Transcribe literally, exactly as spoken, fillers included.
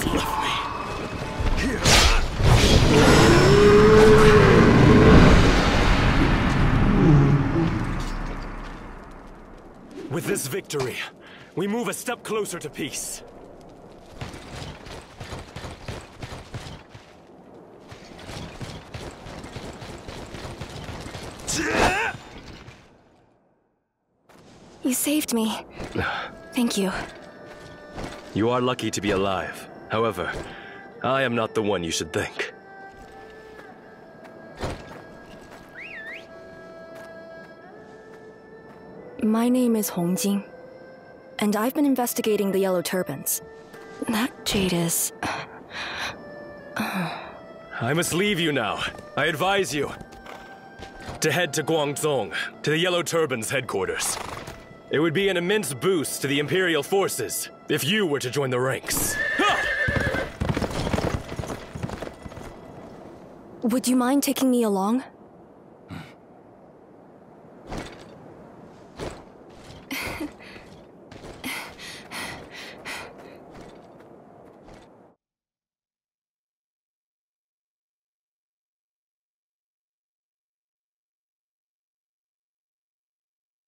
just left me. With this victory, we move a step closer to peace. You saved me. Thank you. You are lucky to be alive. However, I am not the one you should think. My name is Hongjing, and I've been investigating the Yellow Turbans. That jade is... I must leave you now. I advise you to head to Guangdong, to the Yellow Turbans' headquarters. It would be an immense boost to the imperial forces if you were to join the ranks. Would you mind taking me along?